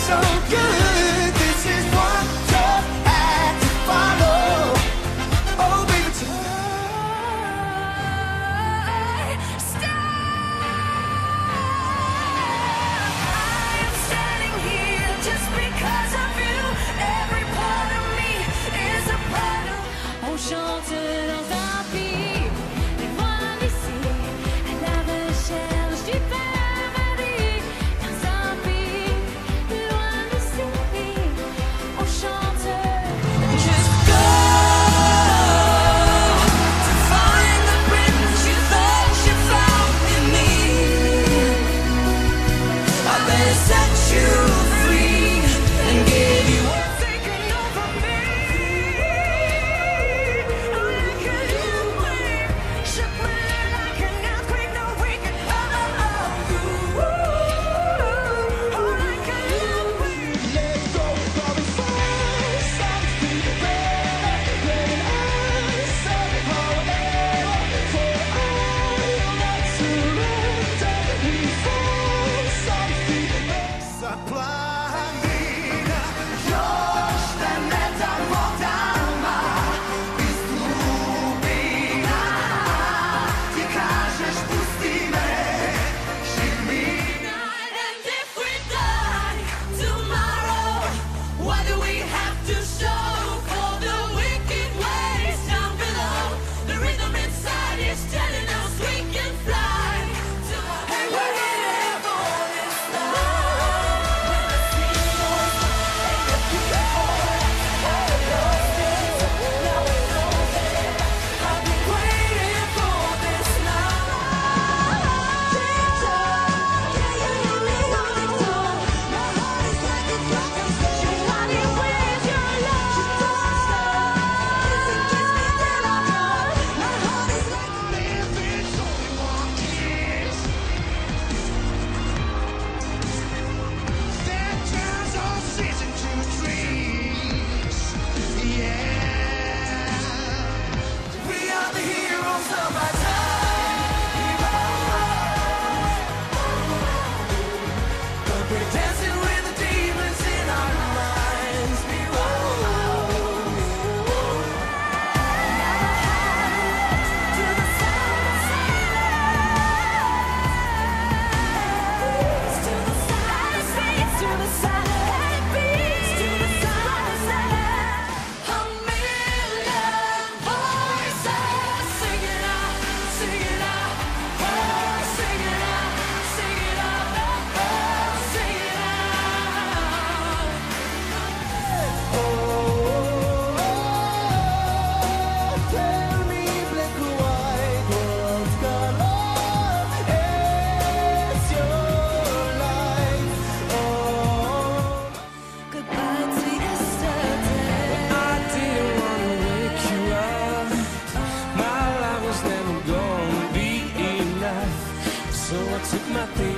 so good. This is one tough act to follow. Oh baby, I am standing here just because of you. Every part of me is a part of. On chante dans un pays, les loin d'ici, à la recherche du paradis. Dans un pays, loin d'ici, on chante. Just go to find the prince you thought you found in me. I better set you free and give you taken over me. Like a earthquake, shook me like an earthquake. No, we can like an earthquake. let go before something better than us. However, for all that surrender, we fall something better. Zaplamina, još te ne damo dama, istupina. Ti kažeš pusti me, živ mi. And if we die tomorrow, why do we have to show for the wicked ways down below? The rhythm inside is telling us we can fly. And we're here for this I've been waiting for this We are the heroes of our time. But we're dancing with the demons in our minds. Tell me, black or white, what's color is your life? Oh. Goodbye to yesterday. I didn't wanna wake you up. My life was never gonna be enough. So I took my things